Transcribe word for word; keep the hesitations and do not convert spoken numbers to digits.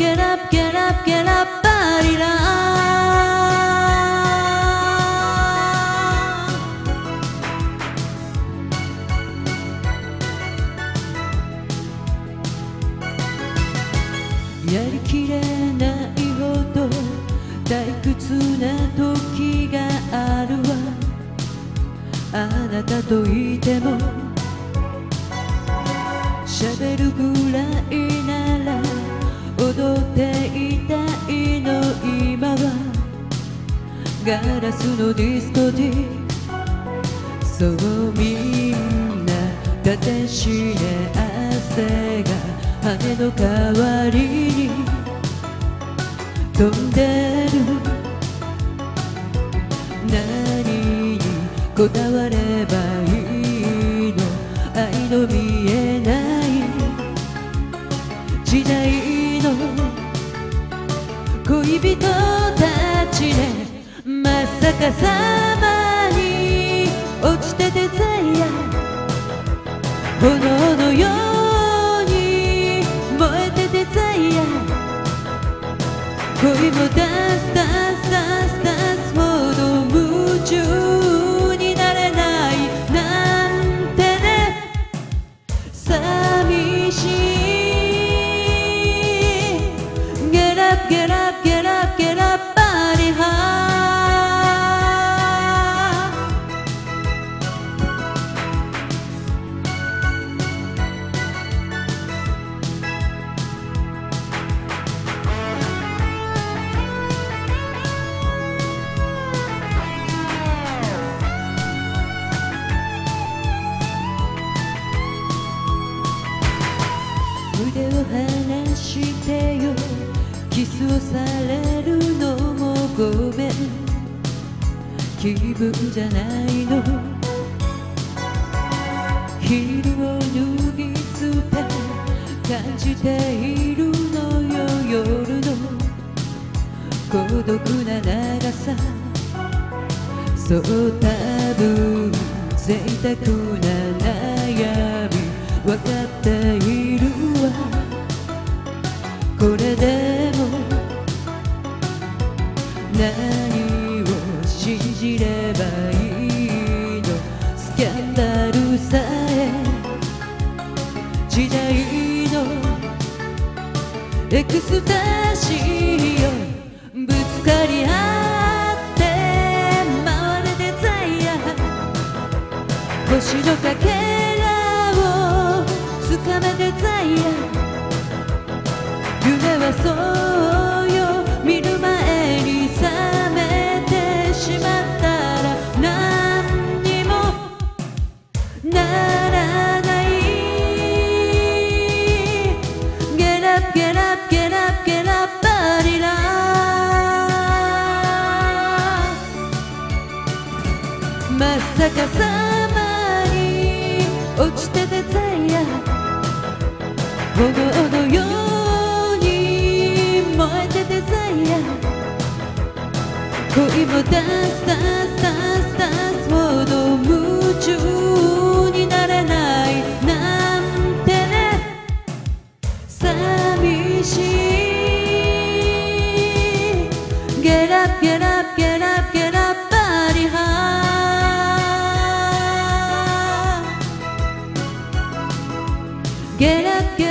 get up, get up, get up, バリラやりきれないほど退屈な時があるわ。あなたといても喋るぐらいなら踊っていたいの。今はガラスのディスコでそうみんなだてしね汗が羽の代わりに飛んでる。何にこだわればいいの。愛の見えない時代の恋人たちね。まさかさまに落ちててさや炎のように燃えててさや恋もダンスダンスダンスダンスほど夢中になれないなんてね。寂しい Get up, get up, get up, get up, body high。腕を離してよ。キスをされるのもごめん。気分じゃないの。ヒールを脱ぎ捨て感じているのよ。夜の孤独な長さそう多分贅沢な悩み分かっているわ。これでも何を信じればいいの。スキャンダルさえ時代のエクスタシーよ。ぶつかり合って回れてさや星のかけらをつかめてさや夢はそうよ。見る前に覚めてしまったら何にもならない。 Get up, get up, get up, get up, バリラまさかさまに落ちててさや炎のように燃えててさや恋もダンスダンスダンスダンスほど夢中になれないなんてね。寂しい Get up, get up, get up, get up, body high。 Get up, get